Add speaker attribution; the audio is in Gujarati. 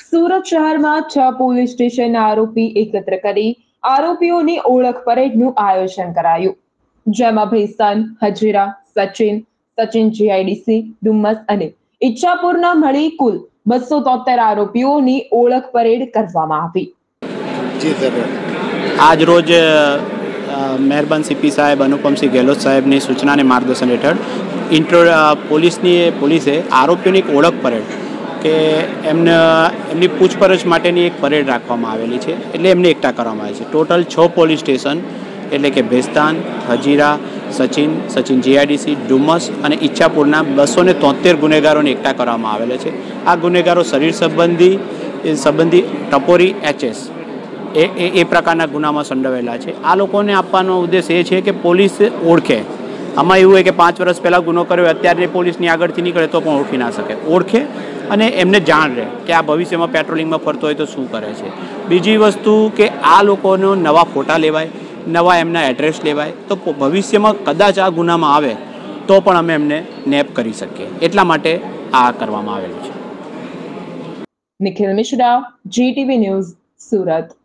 Speaker 1: સુરત શહેરમાં 6 પોલીસ સ્ટેશનના આરોપી એકત્ર કરી આરોપીઓની ઓળખ પરેડનું આયોજન કરાયું, જેમાં ભેસ્તાન, હજીરા, સચિન જીઆઈડીસી, ડુમ્મસ અને ઈચ્છાપુરના મળી કુલ 273 આરોપીઓની ઓળખ પરેડ કરવામાં આવી।
Speaker 2: આજ રોજ મહેરબાન સીપી સાહેબ અનુપમસિંહ ગેહલોત સાહેબની સૂચના અને માર્ગદર્શન હેઠળ પોલીસે આરોપીઓની એક ઓળખ પરેડ કે એમની પૂછપરછ માટેની એક પરેડ રાખવામાં આવેલી છે, એટલે એમને એકઠા કરવામાં આવે છે। ટોટલ 6 પોલીસ સ્ટેશન એટલે કે ભેસ્તાન, હજીરા, સચિન જીઆઈડીસી, ડુમ્મસ અને ઈચ્છાપુરના 273 ગુનેગારોને એકઠા કરવામાં આવેલા છે। આ ગુનેગારો શરીર સંબંધી ટપોરી HS એ પ્રકારના ગુનામાં સંડોવાયેલા છે। આ લોકોને આપવાનો ઉદ્દેશ એ છે કે પોલીસ ઓળખે। આમાં એવું હોય કે 5 વર્ષ પહેલાં ગુનો કર્યો, અત્યારે પોલીસની આગળથી નીકળે તો પણ ઓળખી ના શકે, ઓળખે અને એમને જાણ રહે કે આ ભવિષ્યમાં પેટ્રોલિંગમાં ફરતો હોય તો શું કરે છે। બીજી વસ્તુ કે આ લોકોનો નવા ફોટા લેવાય, નવા એમના એડ્રેસ લેવાય, તો ભવિષ્યમાં કદાચ આ ગુનામાં આવે તો પણ અમે એમને નેપ કરી શકીએ, એટલા માટે આ કરવામાં આવેલું છે।
Speaker 1: Nikhil Mishra, GTV news, Surat.